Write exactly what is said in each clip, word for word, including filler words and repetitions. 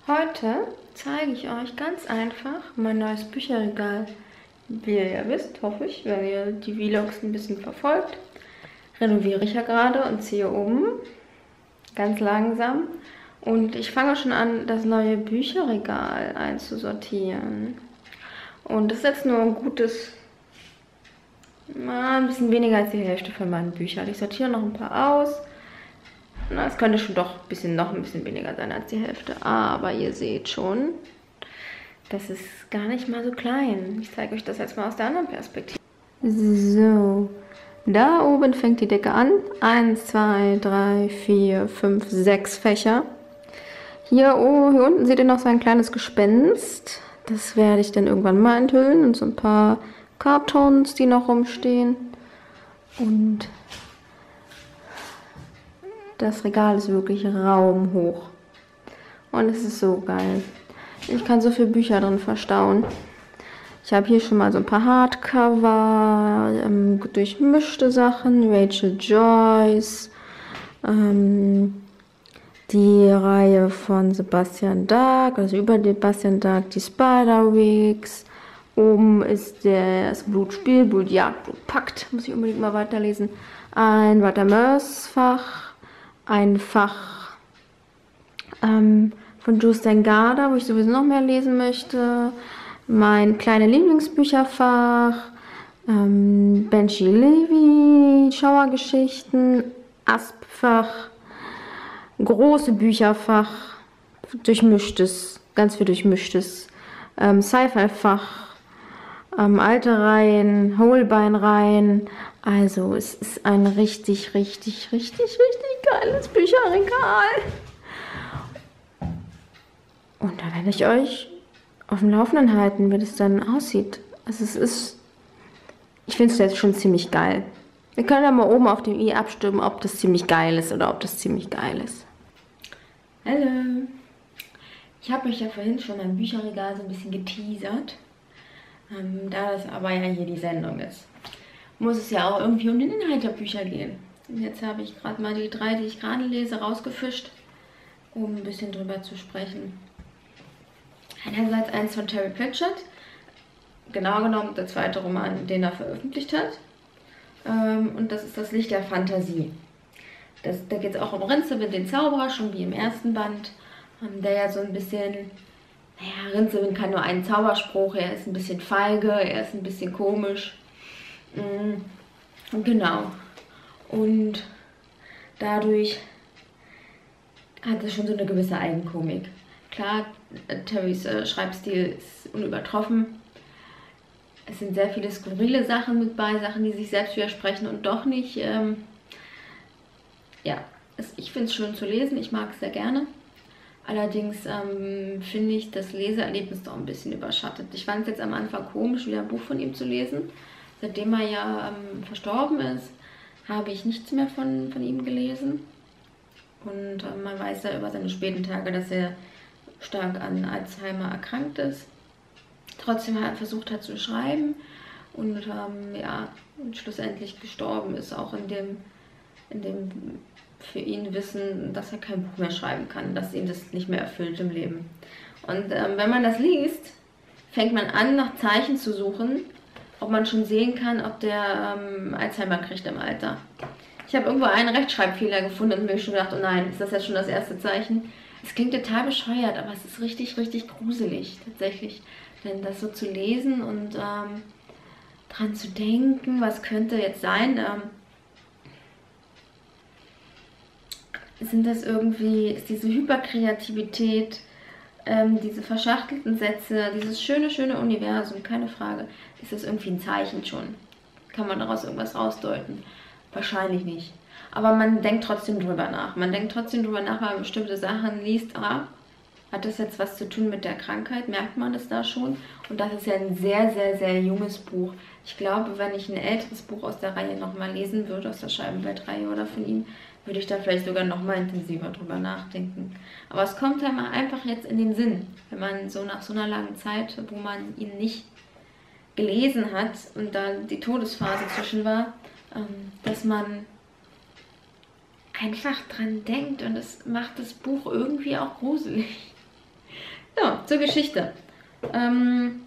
Heute zeige ich euch ganz einfach mein neues Bücherregal. Wie ihr ja wisst, hoffe ich, wenn ihr die Vlogs ein bisschen verfolgt, renoviere ich ja gerade und ziehe um, ganz langsam. Und ich fange schon an, das neue Bücherregal einzusortieren. Und das ist jetzt nur ein gutes, na, ein bisschen weniger als die Hälfte von meinen Büchern. Ich sortiere noch ein paar aus. Na, es könnte schon doch ein bisschen, noch ein bisschen weniger sein als die Hälfte. Aber ihr seht schon, das ist gar nicht mal so klein. Ich zeige euch das jetzt mal aus der anderen Perspektive. So, da oben fängt die Decke an. Eins, zwei, drei, vier, fünf, sechs Fächer. Hier, oh, hier unten seht ihr noch so ein kleines Gespenst. Das werde ich dann irgendwann mal enthüllen. Und so ein paar Kartons, die noch rumstehen. Und das Regal ist wirklich raumhoch. Und es ist so geil. Ich kann so viele Bücher drin verstauen. Ich habe hier schon mal so ein paar Hardcover, ähm, durchmischte Sachen, Rachel Joyce, ähm, die Reihe von Sebastian Dark, also über Sebastian Dark, die Spiderwigs. Oben ist das Blutspiel, Blutjagd, Blutpakt, muss ich unbedingt mal weiterlesen. Ein Walter Mörs-Fach, ein Fach ähm, von Jostein Gaarder, wo ich sowieso noch mehr lesen möchte. Mein kleine Lieblingsbücherfach, ähm, Benji Levy, Schauergeschichten, Aspfach, große Bücherfach, durchmischtes, ganz viel durchmischtes, ähm, Sci-Fi-Fach, ähm, alte Reihen, Holbein-Reihen. Also es ist ein richtig, richtig, richtig, richtig geiles Bücherregal. Und da werde ich euch auf dem Laufenden halten, wie das dann aussieht. Also es ist, ich finde es jetzt schon ziemlich geil. Wir können ja mal oben auf dem i abstimmen, ob das ziemlich geil ist oder ob das ziemlich geil ist. Hallo. Ich habe euch ja vorhin schon mein Bücherregal so ein bisschen geteasert. Ähm, da das aber ja hier die Sendung ist, muss es ja auch irgendwie um den Inhalt der Bücher gehen. Und jetzt habe ich gerade mal die drei, die ich gerade lese, rausgefischt, um ein bisschen drüber zu sprechen. Einerseits eins von Terry Pratchett, genau genommen der zweite Roman, den er veröffentlicht hat. Ähm, und das ist Das Licht der Fantasie. Das, da geht es auch um Rincewind, den Zauberer, schon wie im ersten Band, ähm, der ja so ein bisschen, naja, Rincewind kann nur einen Zauberspruch, er ist ein bisschen feige, er ist ein bisschen komisch. Mhm. Genau. Und dadurch hat es schon so eine gewisse Eigenkomik. Klar, Terrys äh, Schreibstil ist unübertroffen. Es sind sehr viele skurrile Sachen mit bei, Sachen, die sich selbst widersprechen und doch nicht. Ähm, ja, es, ich finde es schön zu lesen, ich mag es sehr gerne. Allerdings ähm, finde ich das Leseerlebnis doch ein bisschen überschattet. Ich fand es jetzt am Anfang komisch, wieder ein Buch von ihm zu lesen. Seitdem er ja ähm, verstorben ist, habe ich nichts mehr von, von ihm gelesen. Und ähm, man weiß ja über seine späten Tage, dass er stark an Alzheimer erkrankt ist. Trotzdem hat er versucht hat zu schreiben und ähm, ja, und schlussendlich gestorben ist, auch in dem, in dem für ihn Wissen, dass er kein Buch mehr schreiben kann, dass ihn das nicht mehr erfüllt im Leben. Und ähm, wenn man das liest, fängt man an, nach Zeichen zu suchen, ob man schon sehen kann, ob der ähm, Alzheimer kriegt im Alter. Ich habe irgendwo einen Rechtschreibfehler gefunden und mir schon gedacht, oh nein, ist das jetzt schon das erste Zeichen? Es klingt total bescheuert, aber es ist richtig, richtig gruselig tatsächlich. Denn das so zu lesen und ähm, dran zu denken, was könnte jetzt sein, ähm, sind das irgendwie, ist diese Hyperkreativität, ähm, diese verschachtelten Sätze, dieses schöne, schöne Universum, keine Frage, ist das irgendwie ein Zeichen schon? Kann man daraus irgendwas rausdeuten? Wahrscheinlich nicht. Aber man denkt trotzdem drüber nach. Man denkt trotzdem drüber nach, wenn man bestimmte Sachen liest. Ah, hat das jetzt was zu tun mit der Krankheit? Merkt man das da schon? Und das ist ja ein sehr, sehr, sehr junges Buch. Ich glaube, wenn ich ein älteres Buch aus der Reihe nochmal lesen würde, aus der Scheibenwelt-Reihe oder von ihm, würde ich da vielleicht sogar nochmal intensiver drüber nachdenken. Aber es kommt einem einfach jetzt in den Sinn, wenn man so nach so einer langen Zeit, wo man ihn nicht gelesen hat und dann die Todesphase zwischen war, dass man einfach dran denkt und es macht das Buch irgendwie auch gruselig. Ja, zur Geschichte. Ähm,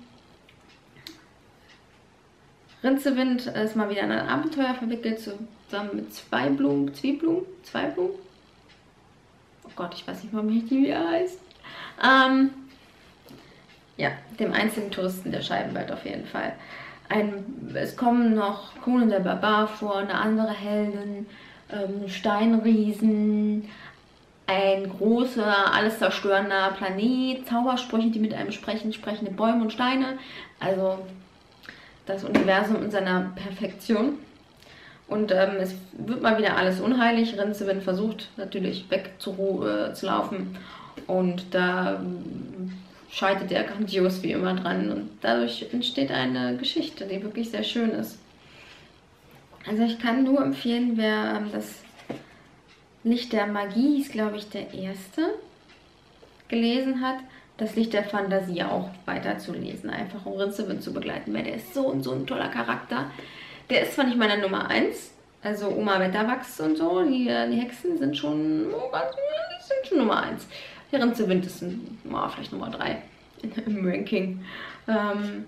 Rincewind ist mal wieder in ein Abenteuer verwickelt, zusammen mit zwei Blumen, Zwieblumen, zwei Blumen. Oh Gott, ich weiß nicht mal, wie er heißt. Ähm, ja, dem einzigen Touristen der Scheibenwelt auf jeden Fall. Ein, es kommen noch Conan der Barbar vor, eine andere Heldin, ähm, Steinriesen, ein großer, alles zerstörender Planet, Zaubersprüche, die mit einem sprechen, sprechende Bäume und Steine. Also das Universum in seiner Perfektion. Und ähm, es wird mal wieder alles unheilig. Rincewind versucht natürlich wegzulaufen. Und da ähm, scheitert er grandios wie immer dran. Und dadurch entsteht eine Geschichte, die wirklich sehr schön ist. Also ich kann nur empfehlen, wer ähm, das Licht der Magie, ist glaube ich der erste, gelesen hat, das Licht der Fantasie auch weiterzulesen, einfach um Rincewind zu begleiten, weil der ist so und so ein toller Charakter. Der ist zwar nicht meine Nummer eins, also Oma Wetterwachs und so, die, die Hexen sind schon, oh Gott, die sind schon Nummer eins. Der Rincewind ist ein, oh, vielleicht Nummer drei im Ranking. Ähm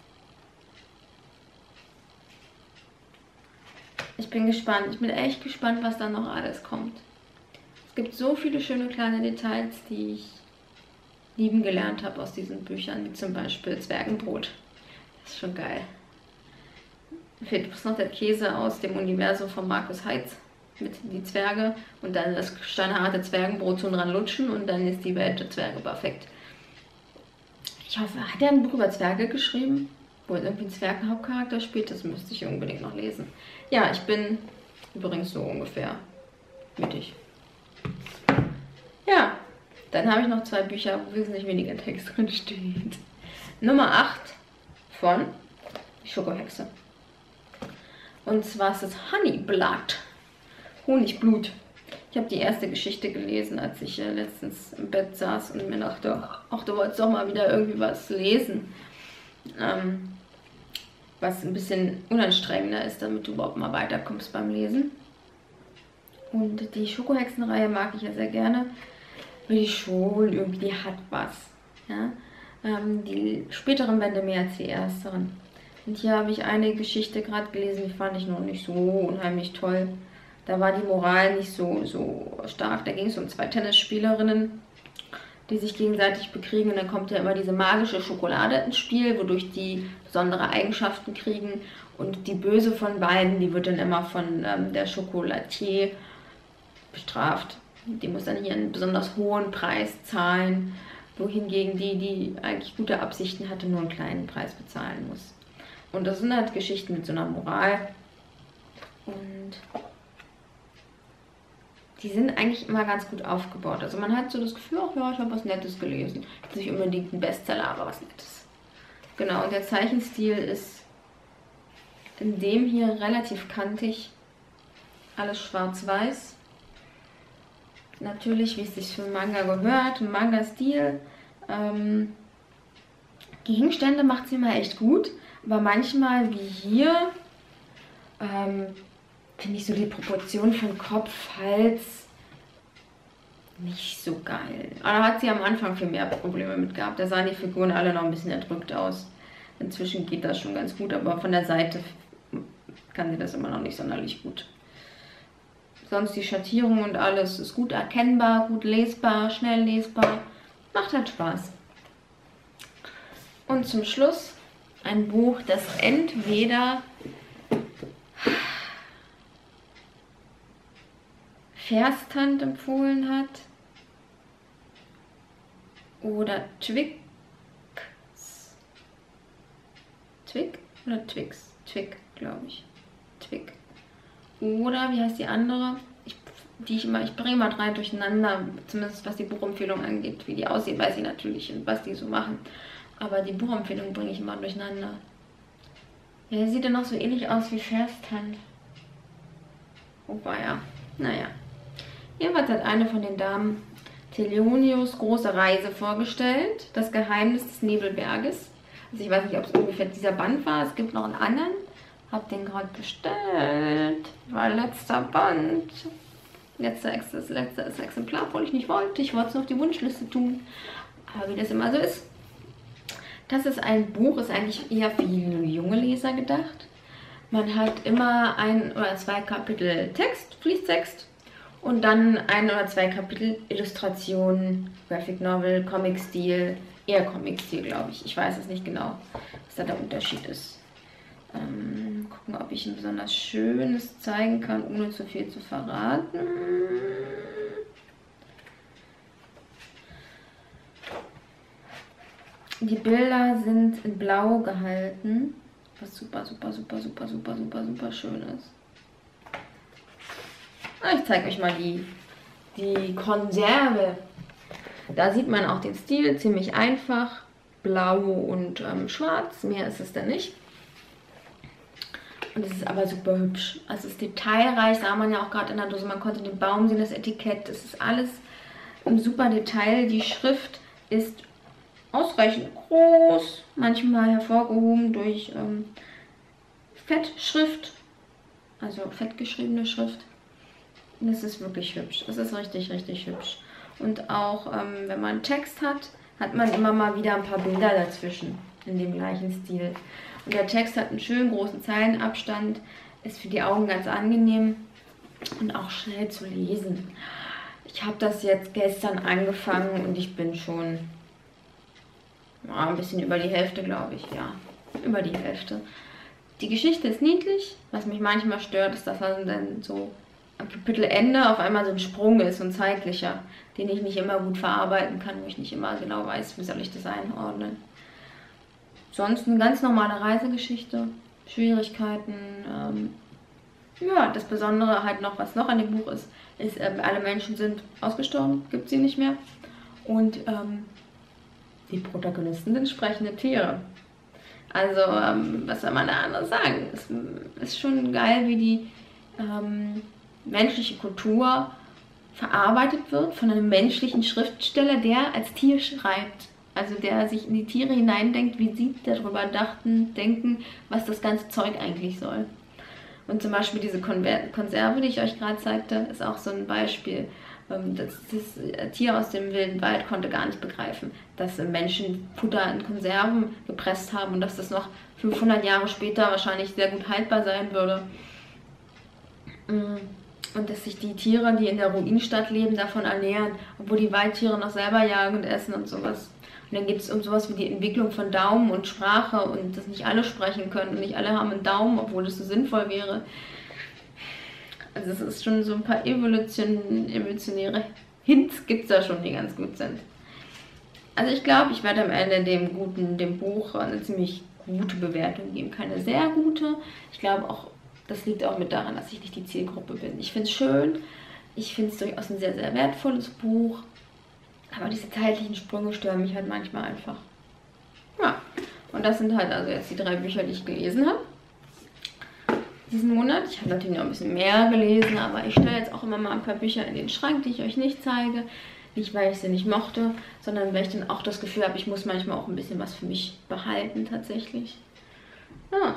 ich bin gespannt, ich bin echt gespannt, was da noch alles kommt. Es gibt so viele schöne kleine Details, die ich lieben gelernt habe aus diesen Büchern, wie zum Beispiel Zwergenbrot. Das ist schon geil. Mir fehlt bloß noch der Käse aus dem Universum von Markus Heitz mit die Zwerge und dann das steinharte Zwergenbrot zum dran lutschen und dann ist die Welt der Zwerge perfekt. Ich hoffe, hat er ein Buch über Zwerge geschrieben, wo er irgendwie ein Zwergenhauptcharakter spielt? Das müsste ich unbedingt noch lesen. Ja, ich bin übrigens so ungefähr mittig. Ja, dann habe ich noch zwei Bücher, wo wesentlich weniger Text drin steht. Nummer acht von Die Schokohexe. Und zwar ist es Honeyblood. Honigblut. Ich habe die erste Geschichte gelesen, als ich äh, letztens im Bett saß und mir dachte, ach, du wolltest doch mal wieder irgendwie was lesen. Ähm, was ein bisschen unanstrengender ist, damit du überhaupt mal weiterkommst beim Lesen. Und die Schokohexenreihe mag ich ja sehr gerne. Die schon irgendwie, die hat was. Ja? Ähm, die späteren Bände mehr als die ersteren. Und hier habe ich eine Geschichte gerade gelesen, die fand ich noch nicht so unheimlich toll. Da war die Moral nicht so, so stark. Da ging es um zwei Tennisspielerinnen, die sich gegenseitig bekriegen. Und dann kommt ja immer diese magische Schokolade ins Spiel, wodurch die besondere Eigenschaften kriegen. Und die Böse von beiden, die wird dann immer von ähm, der Chocolatier bestraft. Die muss dann hier einen besonders hohen Preis zahlen, wohingegen die, die eigentlich gute Absichten hatte, nur einen kleinen Preis bezahlen muss. Und das sind halt Geschichten mit so einer Moral. Und die sind eigentlich immer ganz gut aufgebaut. Also man hat so das Gefühl, ach ja, ich habe was Nettes gelesen. Jetzt nicht unbedingt ein Bestseller, aber was Nettes. Genau, und der Zeichenstil ist in dem hier relativ kantig. Alles schwarz-weiß. Natürlich, wie es sich für Manga gehört, ein Manga-Stil. Ähm, Gegenstände macht sie mal echt gut, aber manchmal wie hier ähm, finde ich so die Proportion von Kopf, Hals nicht so geil. Aber da hat sie am Anfang viel mehr Probleme mit gehabt. Da sahen die Figuren alle noch ein bisschen erdrückt aus. Inzwischen geht das schon ganz gut, aber von der Seite kann sie das immer noch nicht sonderlich gut. Sonst die Schattierung und alles ist gut erkennbar, gut lesbar, schnell lesbar. Macht halt Spaß. Und zum Schluss ein Buch, das entweder Verstant empfohlen hat oder Twix. Twig oder Twix? Twig, glaube ich. Twig. Oder, wie heißt die andere? Ich, die ich immer, ich bringe mal drei durcheinander, zumindest was die Buchempfehlung angeht. Wie die aussehen, weiß ich natürlich und was die so machen. Aber die Buchempfehlung bringe ich immer durcheinander. Ja, sieht dann auch so ähnlich aus wie Verstant. Wobei, ja. Naja. Jedenfalls hat eine von den Damen Teleonios große Reise vorgestellt. Das Geheimnis des Nebelberges. Also ich weiß nicht, ob es ungefähr dieser Band war. Es gibt noch einen anderen. Hab den gerade bestellt. War letzter Band. Letzter, das letzte Exemplar, obwohl ich nicht wollte. Ich wollte es noch auf die Wunschliste tun. Aber wie das immer so ist, das ist ein Buch, ist eigentlich eher für junge Leser gedacht. Man hat immer ein oder zwei Kapitel Text, Fließtext und dann ein oder zwei Kapitel Illustrationen, Graphic Novel, Comic-Stil, eher Comic-Stil, glaube ich. Ich weiß es nicht genau, was da der Unterschied ist. Ähm, gucken, ob ich ein besonders schönes zeigen kann, ohne zu viel zu verraten. Die Bilder sind in Blau gehalten, was super, super, super, super, super, super, super schön ist. Ich zeige euch mal die, die Konserve. Da sieht man auch den Stil, ziemlich einfach, blau und ähm, schwarz, mehr ist es dann nicht. Und es ist aber super hübsch. Also es ist detailreich, sah man ja auch gerade in der Dose, man konnte den Baum sehen, das Etikett, es ist alles im super Detail. Die Schrift ist ausreichend groß, manchmal hervorgehoben durch ähm, Fettschrift, also fettgeschriebene Schrift. Und es ist wirklich hübsch, es ist richtig, richtig hübsch. Und auch ähm, wenn man Text hat, hat man immer mal wieder ein paar Bilder dazwischen in dem gleichen Stil. Und der Text hat einen schönen großen Zeilenabstand, ist für die Augen ganz angenehm und auch schnell zu lesen. Ich habe das jetzt gestern angefangen und ich bin schon ja, ein bisschen über die Hälfte, glaube ich. Ja, über die Hälfte. Die Geschichte ist niedlich. Was mich manchmal stört, ist, dass dann so am Kapitelende auf einmal so ein Sprung ist, so ein zeitlicher, den ich nicht immer gut verarbeiten kann, wo ich nicht immer genau weiß, wie soll ich das einordnen. Sonst eine ganz normale Reisegeschichte, Schwierigkeiten. Ähm, ja, das Besondere halt noch, was noch an dem Buch ist, ist, äh, alle Menschen sind ausgestorben, gibt sie nicht mehr. Und ähm, die Protagonisten sind sprechende Tiere. Also, ähm, was soll man da anderes sagen? Es ist schon geil, wie die ähm, menschliche Kultur verarbeitet wird von einem menschlichen Schriftsteller, der als Tier schreibt. Also der sich in die Tiere hineindenkt, wie sie darüber dachten, denken, was das ganze Zeug eigentlich soll. Und zum Beispiel diese Konserve, die ich euch gerade zeigte, ist auch so ein Beispiel. Das, das Tier aus dem wilden Wald konnte gar nicht begreifen, dass Menschen Futter in Konserven gepresst haben und dass das noch fünfhundert Jahre später wahrscheinlich sehr gut haltbar sein würde. Und dass sich die Tiere, die in der Ruinenstadt leben, davon ernähren, obwohl die Waldtiere noch selber jagen und essen und sowas. Und dann geht es um sowas wie die Entwicklung von Daumen und Sprache und dass nicht alle sprechen können und nicht alle haben einen Daumen, obwohl das so sinnvoll wäre. Also es ist schon so ein paar Evolution, evolutionäre Hints gibt es da schon, die ganz gut sind. Also ich glaube, ich werde am Ende dem guten, dem Buch eine ziemlich gute Bewertung geben. Keine sehr gute. Ich glaube auch, das liegt auch mit daran, dass ich nicht die Zielgruppe bin. Ich finde es schön. Ich finde es durchaus ein sehr, sehr wertvolles Buch. Aber diese zeitlichen Sprünge stören mich halt manchmal einfach. Ja, und das sind halt also jetzt die drei Bücher, die ich gelesen habe. Diesen Monat. Ich habe natürlich noch ein bisschen mehr gelesen, aber ich stelle jetzt auch immer mal ein paar Bücher in den Schrank, die ich euch nicht zeige. Nicht, weil ich sie nicht mochte, sondern weil ich dann auch das Gefühl habe, ich muss manchmal auch ein bisschen was für mich behalten tatsächlich. Ja.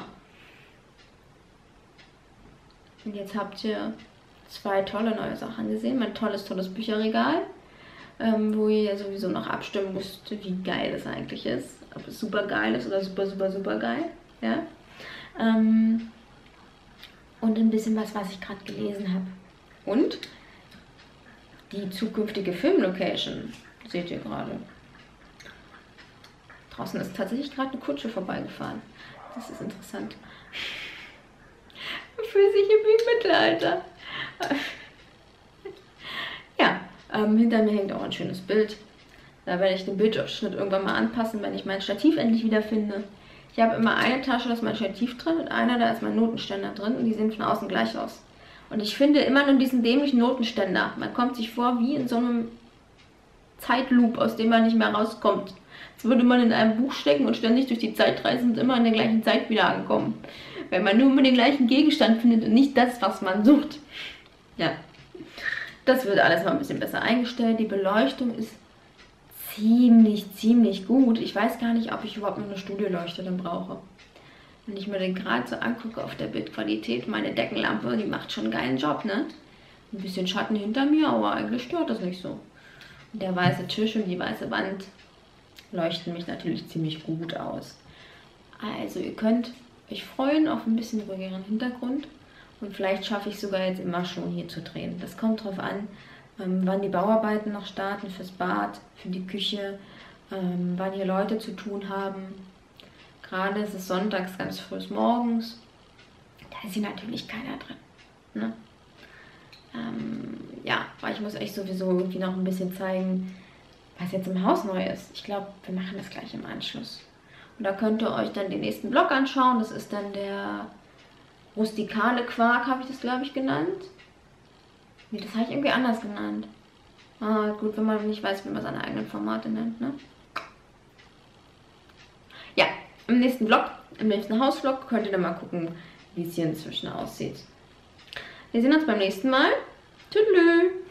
Und jetzt habt ihr zwei tolle neue Sachen gesehen. Mein tolles, tolles Bücherregal, ähm, wo ihr ja sowieso noch abstimmen müsst, wie geil das eigentlich ist. Ob es super geil ist oder super, super, super geil. Ja. Ähm, und ein bisschen was, was ich gerade gelesen habe. Und die zukünftige Filmlocation, seht ihr gerade. Draußen ist tatsächlich gerade eine Kutsche vorbeigefahren. Das ist interessant. Man fühlt sich wie im Mittelalter. Ja, ähm, hinter mir hängt auch ein schönes Bild. Da werde ich den Bildausschnitt irgendwann mal anpassen, wenn ich mein Stativ endlich wieder finde. Ich habe immer eine Tasche, da ist mein Stativ drin und eine, da ist mein Notenständer drin und die sehen von außen gleich aus. Und ich finde immer nur diesen dämlichen Notenständer. Man kommt sich vor wie in so einem Zeitloop, aus dem man nicht mehr rauskommt. Als würde man in einem Buch stecken und ständig durch die Zeit reisen und immer in der gleichen Zeit wieder ankommen. Wenn man nur immer den gleichen Gegenstand findet und nicht das, was man sucht. Ja, das wird alles mal ein bisschen besser eingestellt. Die Beleuchtung ist ziemlich, ziemlich gut. Ich weiß gar nicht, ob ich überhaupt noch eine Studioleuchte dann brauche. Wenn ich mir den gerade so angucke auf der Bildqualität, meine Deckenlampe, die macht schon einen geilen Job, ne? Ein bisschen Schatten hinter mir, aber eigentlich stört das nicht so. Und der weiße Tisch und die weiße Wand, leuchten mich natürlich ziemlich gut aus. Also ihr könnt euch freuen auf ein bisschen ruhigeren Hintergrund und vielleicht schaffe ich sogar jetzt immer schon hier zu drehen. Das kommt drauf an, ähm, wann die Bauarbeiten noch starten fürs Bad, für die Küche, ähm, wann hier Leute zu tun haben. Gerade ist es sonntags ganz früh morgens, da ist hier natürlich keiner drin. Ne? Ähm, ja, aber ich muss euch sowieso irgendwie noch ein bisschen zeigen, was jetzt im Haus neu ist. Ich glaube, wir machen das gleich im Anschluss. Und da könnt ihr euch dann den nächsten Vlog anschauen. Das ist dann der rustikale Quark, habe ich das, glaube ich, genannt. Nee, das habe ich irgendwie anders genannt. Ah, gut, wenn man nicht weiß, wie man seine eigenen Formate nennt, ne? Ja, im nächsten Vlog, im nächsten Hausvlog, könnt ihr dann mal gucken, wie es hier inzwischen aussieht. Wir sehen uns beim nächsten Mal. Tschüss.